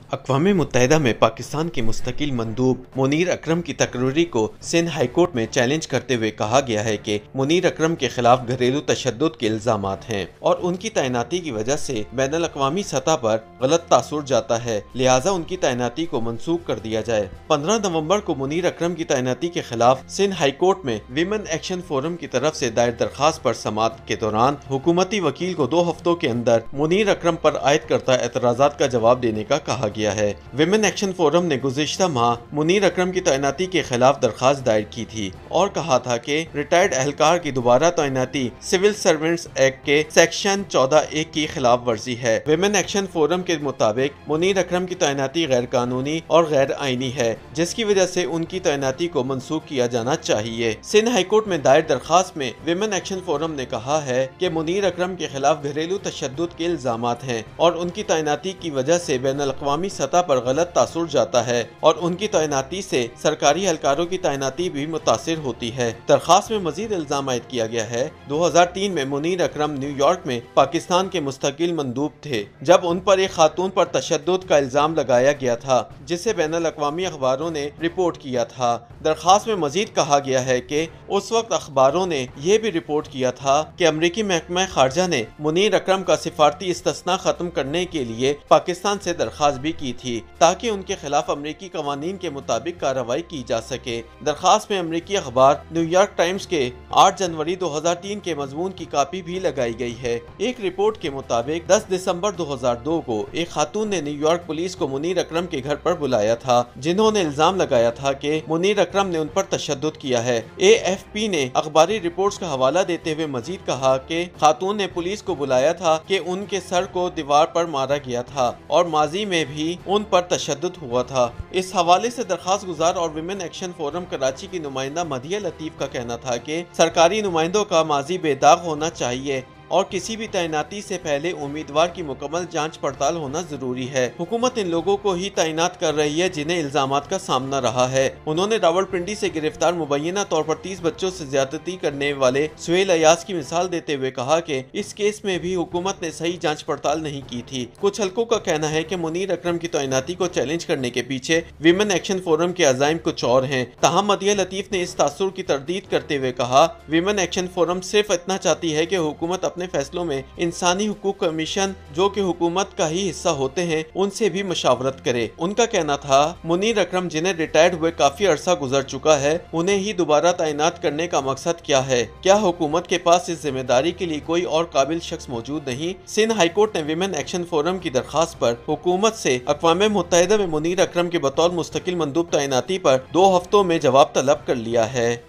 अक़वाम मुत्तहिदा में पाकिस्तान के मुस्तकिल मंदूब मुनीर अकरम की तकरीरी को सिंध हाईकोर्ट में चैलेंज करते हुए कहा गया है कि मुनीर अकरम के खिलाफ घरेलू तशद्दुद के इल्जामात हैं और उनकी तैनाती की वजह से बैनुल अक़वामी सतह पर गलत तासुर जाता है, लिहाजा उनकी तैनाती को मनसूख कर दिया जाए। 15 नवंबर को मुनीर अकरम की तैनाती के खिलाफ सिंध हाईकोर्ट में विमेन एक्शन फोरम की तरफ से दायर दरखास्त पर समाअत के दौरान हुकूमती वकील को 2 हफ्तों के अंदर मुनीर अकरम पर आयद करता एतराज़ात का जवाब देने का कहा गया है। विमेन एक्शन फोरम ने गुज़िश्ता माह मुनीर अकरम की तैनाती के खिलाफ दरखास्त दायर की थी और कहा था कि रिटायर्ड एहलकार की दोबारा तैनाती सिविल सर्वेंट्स एक्ट के सेक्शन 14(1) की खिलाफ वर्जी है। विमेन एक्शन फोरम के मुताबिक मुनीर अकरम की तैनाती गैर कानूनी और गैर आईनी है, जिसकी वजह से उनकी तैनाती को मनसूख किया जाना चाहिए। सिंध हाईकोर्ट में दायर दरखास्त में विमेन एक्शन फोरम ने कहा है कि मुनीर अकरम के खिलाफ घरेलू तशद्दुद के इल्जामात हैं और उनकी तैनाती की वजह से बैनुल अक़वामी सतह पर गलत तासुर जाता है और उनकी तैनाती से सरकारी एहलकारों की तैनाती भी मुतासिर होती है। दरखास्त में मजीद इल्जाम आयद किया गया है। 2003 में मुनीर अकरम न्यूयॉर्क में पाकिस्तान के मुस्तकिल मंदूब थे जब उन पर एक खातून पर तशद्दुद का इल्जाम लगाया गया था, जिसे बैनुल अक़वामी अखबारों ने रिपोर्ट किया था। दरखास्त में मजीद कहा गया है कि उस वक्त अखबारों ने यह भी रिपोर्ट किया था कि अमरीकी महकमा खारजा ने मुनीर अकरम का सिफारती इस्तिस्ना खत्म करने के लिए पाकिस्तान से दरखास्त भी की थी ताकि उनके खिलाफ अमरीकी कवानीन के मुताबिक कार्रवाई की जा सके। दरखास्त में अमरीकी अखबार न्यूयॉर्क टाइम्स के 8 जनवरी 2003 के मजमून की कापी भी लगाई गई है। एक रिपोर्ट के मुताबिक 10 दिसंबर 2002 को एक खातून ने न्यूयॉर्क पुलिस को मुनीर अकरम के घर पर बुलाया था, जिन्होंने इल्जाम लगाया था कि मुनीर अकरम ने उन पर तशद्दुद किया है। AFP ने अखबारी रिपोर्ट्स का हवाला देते हुए मजीद कहा कि खातून ने पुलिस को बुलाया था कि उनके सर को दीवार पर मारा गया था और माजी में भी उन पर तशद्दुद हुआ था। इस हवाले से दरखास्त गुजार और विमेन एक्शन फोरम कराची की नुमाइंदा मदिया लतीफ का कहना था कि सरकारी नुमाइंदों का माजी बेदाग होना चाहिए और किसी भी तैनाती से पहले उम्मीदवार की मुकम्मल जांच पड़ताल होना जरूरी है। हुकूमत इन लोगों को ही तैनात कर रही है जिन्हें इल्जामात का सामना रहा है। उन्होंने रावलपिंडी से गिरफ्तार मुबैना तौर पर 30 बच्चों से ज्यादती करने वाले सुहेल अयाज की मिसाल देते हुए कहा कि इस केस में भी हुकूमत ने सही जाँच पड़ताल नहीं की थी। कुछ हल्कों का कहना है कि मुनीर अकरम की तैनाती को चैलेंज करने के पीछे विमेन एक्शन फोरम के अज़ाइम कुछ और हैं। ताहम मदिया लतीफ ने इस तासुर की तरदीद करते हुए कहा, विमेन एक्शन फोरम सिर्फ इतना चाहती है कि हुकूमत अपने फैसलों में इंसानी हुकूक कमीशन, जो कि हुकूमत का ही हिस्सा होते हैं, उनसे भी मशावरत करे। उनका कहना था, मुनीर अकरम जिन्हें रिटायर्ड हुए काफी अरसा गुजर चुका है, उन्हें ही दोबारा तैनात करने का मकसद क्या है? क्या हुकूमत के पास इस जिम्मेदारी के लिए कोई और काबिल शख्स मौजूद नहीं? सिंध हाईकोर्ट ने विमेन एक्शन फोरम की दरखास्त पर हुकूमत से अक़वाम मुत्तहिदा में मुनीर अकरम के बतौर मुस्तकिल मंदूब तैनाती पर 2 हफ्तों में जवाब तलब कर लिया है।